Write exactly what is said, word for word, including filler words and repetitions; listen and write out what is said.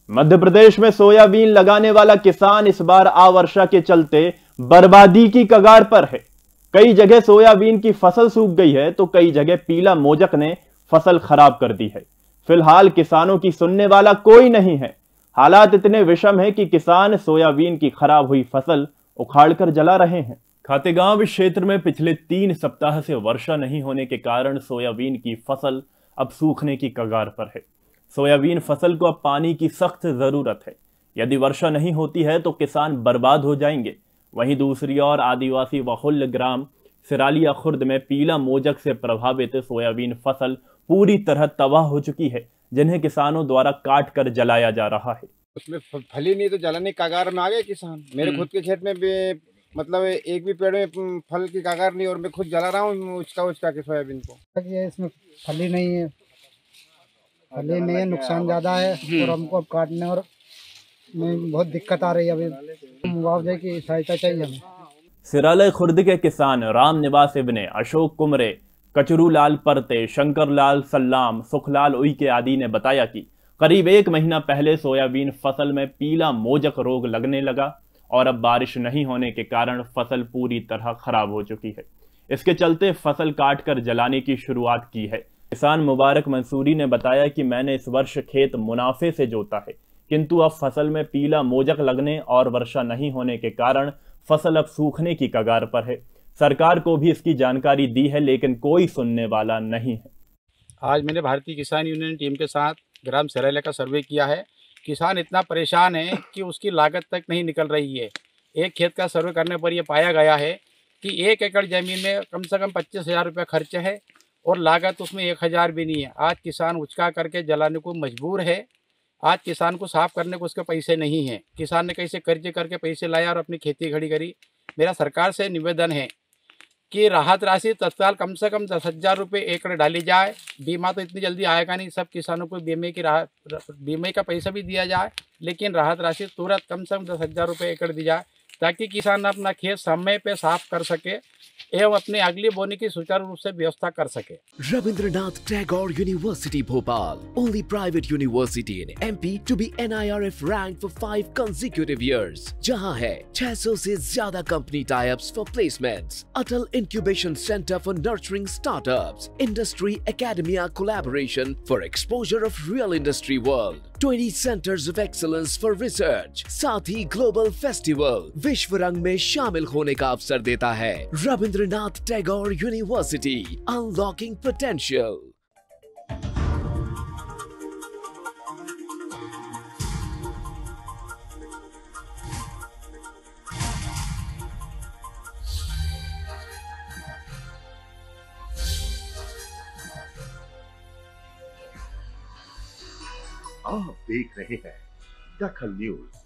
मध्य प्रदेश में सोयाबीन लगाने वाला किसान इस बार अवर्षा के चलते बर्बादी की कगार पर है। कई जगह सोयाबीन की फसल सूख गई है तो कई जगह पीला मोजक ने फसल खराब कर दी है। फिलहाल किसानों की सुनने वाला कोई नहीं है। हालात इतने विषम है कि किसान सोयाबीन की खराब हुई फसल उखाड़कर जला रहे हैं। खातेगांव क्षेत्र में पिछले तीन सप्ताह से वर्षा नहीं होने के कारण सोयाबीन की फसल अब सूखने की कगार पर है। सोयाबीन फसल को अब पानी की सख्त जरूरत है। यदि वर्षा नहीं होती है तो किसान बर्बाद हो जाएंगे। वहीं दूसरी ओर आदिवासी बहुल्य ग्राम सिरालिया खुर्द में पीला मोजक से प्रभावित सोयाबीन फसल पूरी तरह तबाह हो चुकी है, जिन्हें किसानों द्वारा काट कर जलाया जा रहा है। उसमें फली नहीं तो जलाने की कगार में आ गए किसान। मेरे खुद के खेत में भी मतलब एक भी पेड़ में फल की कगार नहीं और मैं खुद जला रहा हूँ उसका उसका के सोयाबीन को। ये इसमें फली नहीं है, फली नहीं है, नुकसान ज़्यादा है और हमको अब काटने और में बहुत दिक्कत आ रही है। अभी मुआवजे की सहायता चाहिए हमें। सिरालिया खुर्द के किसान राम निवास इब्ने अशोक कुमरे, कचरू लाल परते, शंकर लाल सल्लाम, सुखलाल उइके आदि ने बताया कि करीब एक महीना पहले सोयाबीन फसल में पीला मोजक रोग लगने लगा और अब बारिश नहीं होने के कारण फसल पूरी तरह खराब हो चुकी है। इसके चलते फसल काटकर जलाने की शुरुआत की है। किसान मुबारक मंसूरी ने बताया कि मैंने इस वर्ष खेत मुनाफे से जोता है, किंतु अब फसल में पीला मोजक लगने और वर्षा नहीं होने के कारण फसल अब सूखने की कगार पर है। सरकार को भी इसकी जानकारी दी है लेकिन कोई सुनने वाला नहीं है। आज मैंने भारतीय किसान यूनियन टीम के साथ ग्राम सिरालिया का सर्वे किया है। किसान इतना परेशान है कि उसकी लागत तक नहीं निकल रही है। एक खेत का सर्वे करने पर यह पाया गया है कि एक एकड़ ज़मीन में कम से कम पच्चीस हज़ार रुपये खर्च है और लागत उसमें एक हज़ार भी नहीं है। आज किसान उचका करके जलाने को मजबूर है। आज किसान को साफ करने को उसके पैसे नहीं हैं। किसान ने कैसे कर्ज करके पैसे लाया और अपनी खेती खड़ी करी। मेरा सरकार से निवेदन है कि राहत राशि तत्काल कम से कम दस हज़ार रुपये एकड़ डाली जाए। बीमा तो इतनी जल्दी आएगा नहीं, सब किसानों को बीमे की राहत बीमे का पैसा भी दिया जाए, लेकिन राहत राशि तुरंत कम से कम दस हज़ार रुपये एकड़ दी जाए ताकि किसान अपना खेत समय पे साफ कर सके एवं अपनी अगली बोनी की सुचारू रूप से व्यवस्था कर सके। Rabindranath Tagore University Bhopal, only private university in M P to be N I R F ranked for five consecutive years, जहां है छह सौ से ज्यादा company tie-ups for placements, Atal Incubation Center for nurturing startups, Industry Academia collaboration for exposure of real industry world, twenty centers of excellence for research, साथ ही global festival विश्व रंग में शामिल होने का अवसर देता है। Rabindranath Tagore university, unlocking potential. आप देख रहे हैं दखल न्यूज।